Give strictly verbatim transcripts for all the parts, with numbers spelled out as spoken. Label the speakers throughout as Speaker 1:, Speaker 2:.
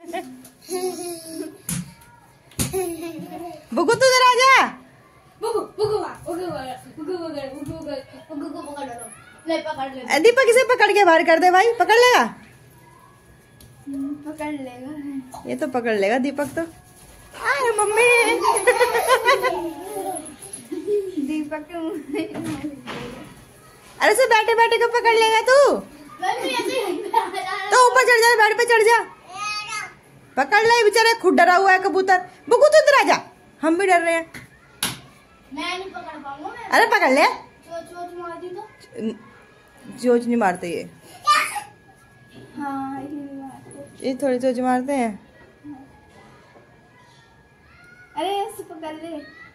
Speaker 1: बुगु तू इधर आ जा।
Speaker 2: बुगु बुगु बुगु बुगु बुगु बुगु को पकड़ लो। ले पकड़ ले।
Speaker 1: दीपक इसे पकड़ के बाहर कर दे भाई। पकड़ लेगा
Speaker 2: पकड़ लेगा।
Speaker 1: ये तो पकड़ लेगा दीपक तो। आए मम्मी।
Speaker 2: दीपक
Speaker 1: अरे से बैठे बैठे कब पकड़ लेगा तू? तो ऊपर चढ़ जा, बेड पे चढ़ जा। पकड़ ले बेचारा, खुद डरा हुआ है कबूतर। बुगु तू इधर आ जा, हम भी डर रहे हैं।
Speaker 2: मैं नहीं पकड़ पाऊंगा।
Speaker 1: अरे पकड़ ले।
Speaker 2: चोच चोच मार दी तो।
Speaker 1: चोच नहीं मारते ये।
Speaker 2: हाँ ये मारते।
Speaker 1: ये थोड़ी चोच मारते हैं।
Speaker 2: अरे ऐसे पकड़ ले।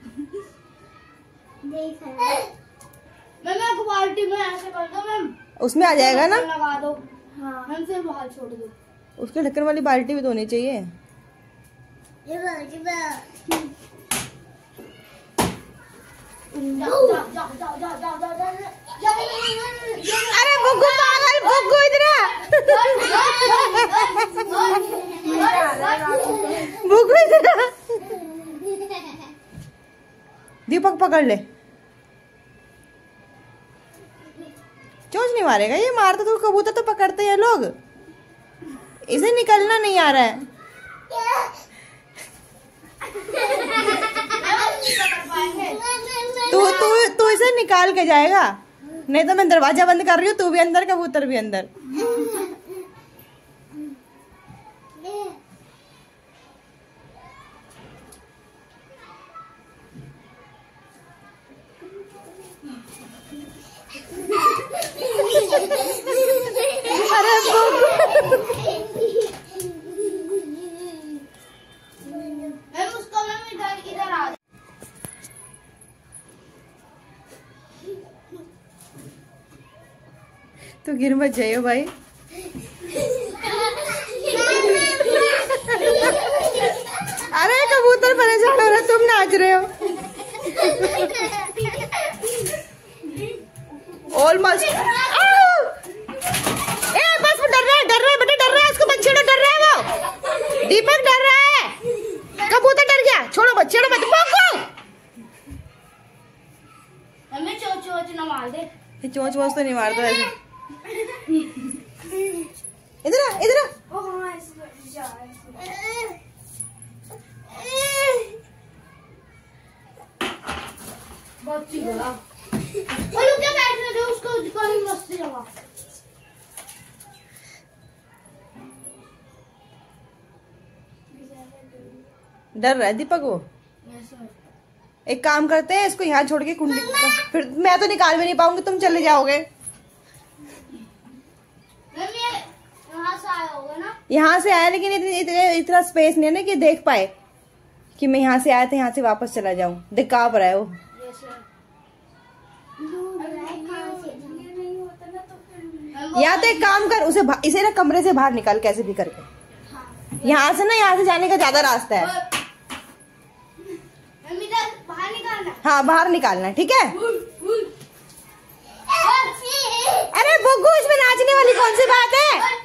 Speaker 2: देख मैम आपको बाल्टी में ऐसे कर दो मैम।
Speaker 1: उसमें आ जाएगा ना।
Speaker 2: लगा दो। हाँ हम फिर बाहर छोड़ दो।
Speaker 1: उसके ढक्कन वाली बाल्टी भी तो होनी चाहिए।
Speaker 2: ये बाल्टी में जाओ जाओ जाओ जाओ जाओ जाओ जाओ।
Speaker 1: अरे बुगु पागल, बुगु इधर आ। बुगु इधर आ। दीपक पकड़ ले। चोंच नहीं मारेगा ये, मारते तो कबूतर तो पकड़ते हैं लोग। इसे निकलना नहीं आ रहा है। तू तू तू इसे निकाल के जाएगा, नहीं तो मैं दरवाजा बंद कर रही हूँ। तू भी अंदर, कबूतर भी अंदर। अरे
Speaker 2: उसको मैं इधर इधर आ।
Speaker 1: तो गिर मत जाइयो भाई। अरे कबूतर परेशान हो रहा, तुम नाच रहे हो। ऑलमोस्ट। ए बस वो डर रहा है, डर रहा है बेटा, डर रहा है। उसको मत छेड़ो, डर रहा है वो। दीपक डर रहा है। कबूतर डर गया, छोड़ो मत, छेड़ो मत।
Speaker 2: हमें चोच चोच न मार दे।
Speaker 1: ये चोंच वोच तो नहीं मारता ऐसे। इधर आ, इधर आ।
Speaker 2: बहुत चीज़ बोला। और लोग क्या बैठ रहे थे उसको कहीं मस्ती लगा।
Speaker 1: डर रहा है दीपक वो। एक काम करते हैं, इसको यहाँ छोड़ के कुंडी, फिर मैं तो निकाल भी नहीं पाऊंगी, तुम चले जाओगे।
Speaker 2: यहाँ से आया होगा ना।
Speaker 1: यहाँ से आया, लेकिन इतने इतने इतना स्पेस नहीं है ना कि देख पाए कि मैं यहाँ से आया था, यहाँ से वापस चला जाऊं। देख काँप रहा है वो। या तो एक काम कर, उसे इसे ना कमरे से बाहर निकाल कैसे भी करके। यहाँ से ना, यहाँ से जाने का ज्यादा रास्ता है।
Speaker 2: बाहर निकालना।
Speaker 1: हाँ बाहर निकालना, ठीक है। अरे बुग्गू, इसमें नाचने वाली कौन सी बात है?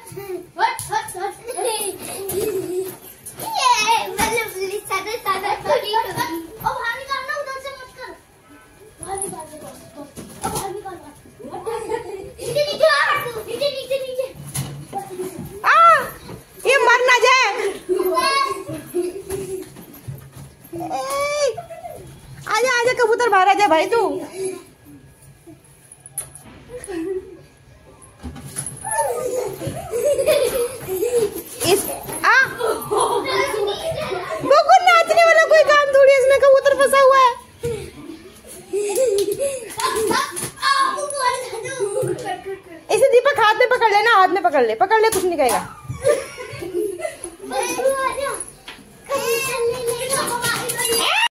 Speaker 1: ये मर ना जाए। आजा आजा कबूतर, बाहर आजा भाई तू। इस आ बुग्गू, नाचने वाला कोई काम थोड़ी, इसमें कबूतर फंसा हुआ है। इसे दीपक हाथ में पकड़ लेना, हाथ में पकड़ ले, पकड़ ले, कुछ नहीं कहेगा।